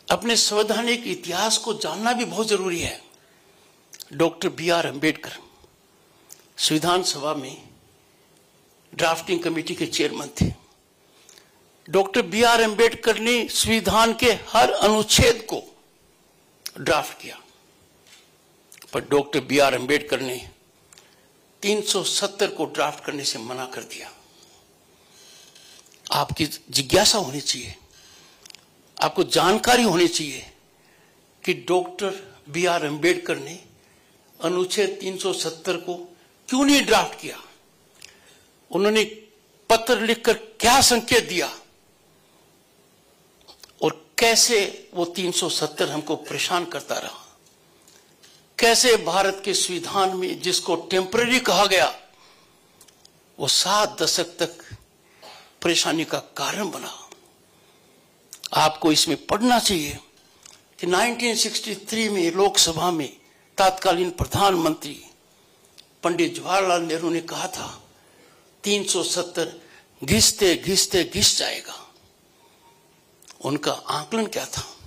अपने संवैधानिक इतिहास को जानना भी बहुत जरूरी है। Doctor B R. अम्बेडकर संविधान सभा में ड्राफ्टिंग कमेटी के चेयरमैन थे। Doctor B R. अम्बेडकर ने संविधान के हर अनुच्छेद को ड्राफ्ट किया, पर डॉक्टर बी.आर. अम्बेडकर ने 370 को ड्राफ्ट करने से मना कर दिया। आपकी जिज्ञासा होनी चाहिए, आपको जानकारी होनी चाहिए कि डॉक्टर बी.आर. अम्बेडकर ने अनुच्छेद 370 को क्यों नहीं ड्राफ्ट किया। उन्होंने पत्र लिखकर क्या संकेत दिया और कैसे वो 370 हमको परेशान करता रहा। कैसे भारत के संविधान में जिसको टेम्पररी कहा गया वो 7 दशक तक परेशानी का कारण बना। आपको इसमें पढ़ना चाहिए कि 1963 में लोकसभा में तत्कालीन प्रधानमंत्री पंडित जवाहरलाल नेहरू ने कहा था 370 घिसते घिसते घिस जाएगा। उनका आकलन क्या था?